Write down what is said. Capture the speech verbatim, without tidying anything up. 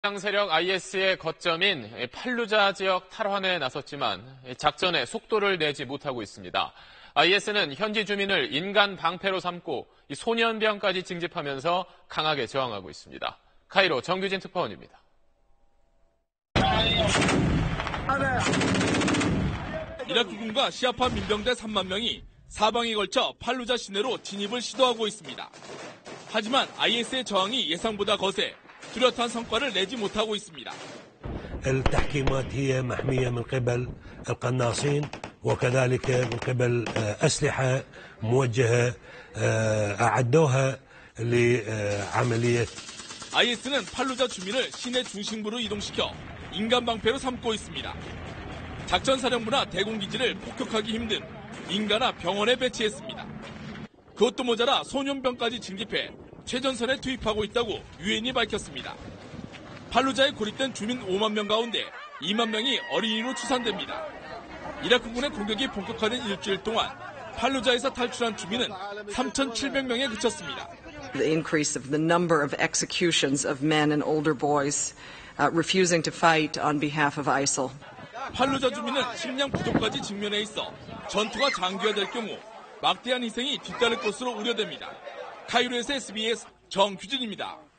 이슬람 세력 아이에스의 거점인 팔루자 지역 탈환에 나섰지만 작전에 속도를 내지 못하고 있습니다. 아이에스는 현지 주민을 인간 방패로 삼고 소년병까지 징집하면서 강하게 저항하고 있습니다. 카이로 정규진 특파원입니다. 이라크군과 시아파 민병대 삼만 명이 사방에 걸쳐 팔루자 시내로 진입을 시도하고 있습니다. 하지만 아이에스의 저항이 예상보다 거세 뚜렷한 성과를 내지 못하고 있습니다. التحكيمات هي محمية من قبل القناصين وكذلك من قبل أسلحة موجهة أعدوها لعملية. 아이에스는 팔루자 주민을 시내 중심부로 이동시켜 인간 방패로 삼고 있습니다. 작전사령부나 대공기지를 폭격하기 힘든 인가나 병원에 배치했습니다. 그것도 모자라 소년병까지 징집해 최전선에 투입하고 있다고 유엔이 밝혔습니다. 팔루자에 고립된 주민 오만 명 가운데 이만 명이 어린이로 추산됩니다. 이라크군의 공격이 본격화된 일주일 동안 팔루자에서 탈출한 주민은 삼천칠백 명에 그쳤습니다. The increase of the number of executions of men and older boys uh, refusing to fight on behalf of 아이슬. 팔루자 주민은 식량 부족까지 직면해 있어 전투가 장기화될 경우 막대한 희생이 뒤따를 것으로 우려됩니다. 카이로에서 에스비에스 정규진입니다.